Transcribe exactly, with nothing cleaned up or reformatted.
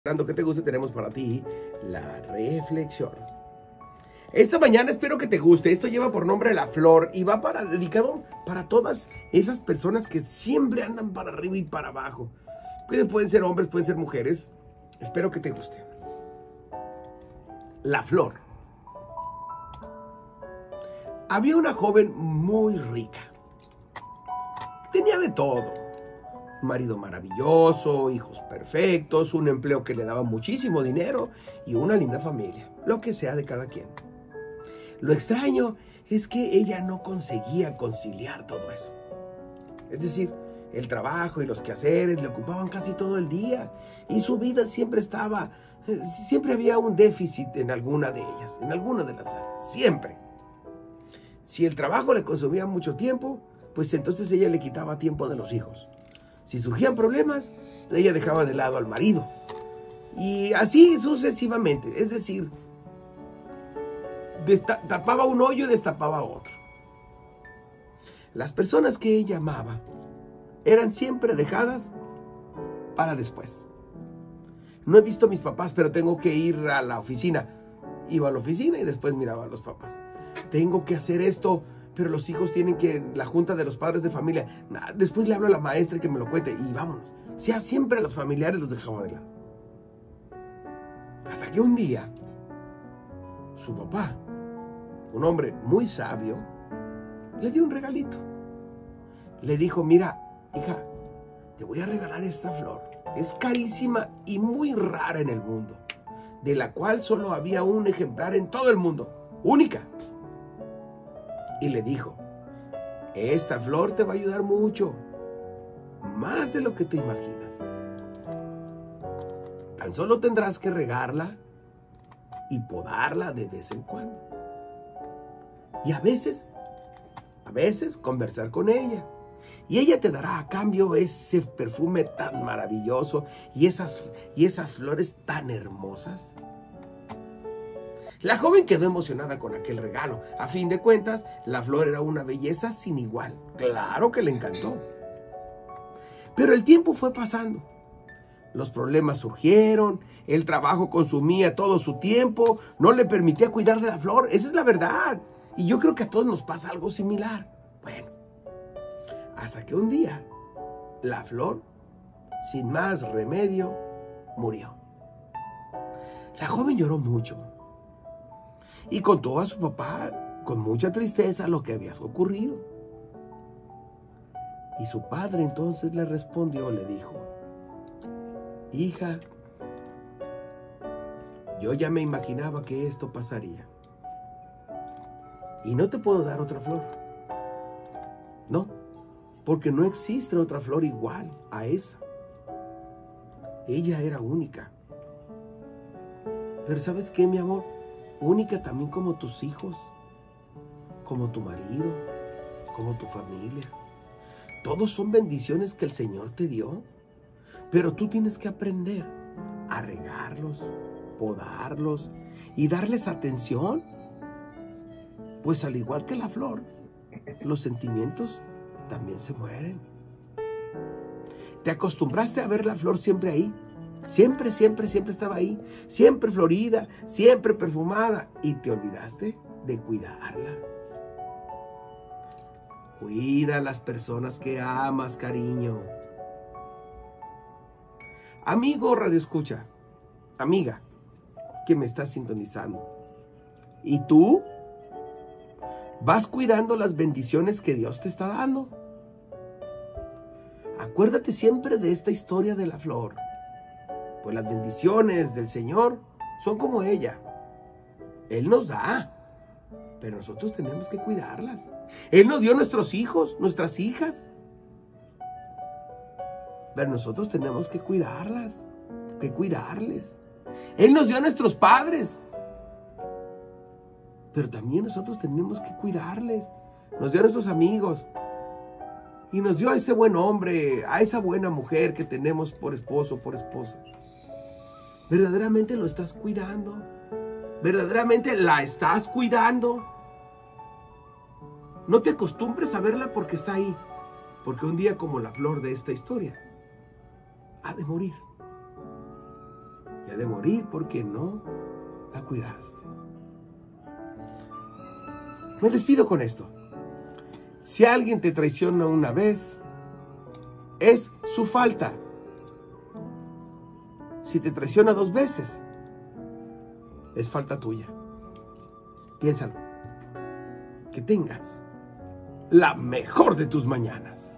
Esperando que te guste, tenemos para ti la reflexión. Esta mañana espero que te guste. Esto lleva por nombre La Flor y va para dedicado para todas esas personas que siempre andan para arriba y para abajo. Pueden ser hombres, pueden ser mujeres. Espero que te guste. La Flor. Había una joven muy rica. Tenía de todo. Un marido maravilloso, hijos perfectos, un empleo que le daba muchísimo dinero y una linda familia, lo que sea de cada quien. Lo extraño es que ella no conseguía conciliar todo eso. Es decir, el trabajo y los quehaceres le ocupaban casi todo el día y su vida siempre estaba, siempre había un déficit en alguna de ellas, en alguna de las áreas, siempre. Si el trabajo le consumía mucho tiempo, pues entonces ella le quitaba tiempo de los hijos. Si surgían problemas, ella dejaba de lado al marido. Y así sucesivamente. Es decir, tapaba un hoyo y destapaba otro. Las personas que ella amaba eran siempre dejadas para después. No he visto a mis papás, pero tengo que ir a la oficina. Iba a la oficina y después miraba a los papás. Tengo que hacer esto, pero los hijos tienen que, la junta de los padres de familia, después le hablo a la maestra y que me lo cuente y vámonos. O sea, siempre a los familiares los dejaba de lado. Hasta que un día, su papá, un hombre muy sabio, le dio un regalito. Le dijo, mira, hija, te voy a regalar esta flor. Es carísima y muy rara en el mundo, de la cual solo había un ejemplar en todo el mundo, única. Y le dijo, esta flor te va a ayudar mucho, más de lo que te imaginas. Tan solo tendrás que regarla y podarla de vez en cuando. Y a veces, a veces conversar con ella. Y ella te dará a cambio ese perfume tan maravilloso y esas, y esas flores tan hermosas. La joven quedó emocionada con aquel regalo. A fin de cuentas, la flor era una belleza sin igual. Claro que le encantó. Pero el tiempo fue pasando. Los problemas surgieron, el trabajo consumía todo su tiempo, no le permitía cuidar de la flor. Esa es la verdad. Y yo creo que a todos nos pasa algo similar. Bueno, hasta que un día, la flor, sin más remedio, murió. La joven lloró mucho. Y contó a su papá con mucha tristeza lo que había ocurrido. Y su padre entonces le respondió, le dijo, hija, yo ya me imaginaba que esto pasaría. Y no te puedo dar otra flor. No, porque no existe otra flor igual a esa. Ella era única. Pero ¿sabes qué, mi amor? Única también como tus hijos, como tu marido, como tu familia. Todos son bendiciones que el Señor te dio. Pero tú tienes que aprender a regarlos, podarlos y darles atención. Pues al igual que la flor, los sentimientos también se mueren. Te acostumbraste a ver la flor siempre ahí. Siempre, siempre, siempre estaba ahí. Siempre florida, siempre perfumada. Y te olvidaste de cuidarla. Cuida a las personas que amas, cariño. Amigo radioescucha, amiga, que me estás sintonizando. ¿Y tú? ¿Vas cuidando las bendiciones que Dios te está dando? Acuérdate siempre de esta historia de la flor. Pues las bendiciones del Señor son como ella. Él nos da, pero nosotros tenemos que cuidarlas. Él nos dio nuestros hijos, nuestras hijas. Pero nosotros tenemos que cuidarlas, que cuidarles. Él nos dio a nuestros padres. Pero también nosotros tenemos que cuidarles. Nos dio a nuestros amigos. Y nos dio a ese buen hombre, a esa buena mujer que tenemos por esposo, por esposa. ¿Verdaderamente lo estás cuidando? ¿Verdaderamente la estás cuidando? No te acostumbres a verla porque está ahí. Porque un día como la flor de esta historia, ha de morir. y ha de morir porque no la cuidaste. Me despido con esto. Si alguien te traiciona una vez, es su falta. Si te traiciona dos veces, es falta tuya. Piénsalo. Que tengas la mejor de tus mañanas.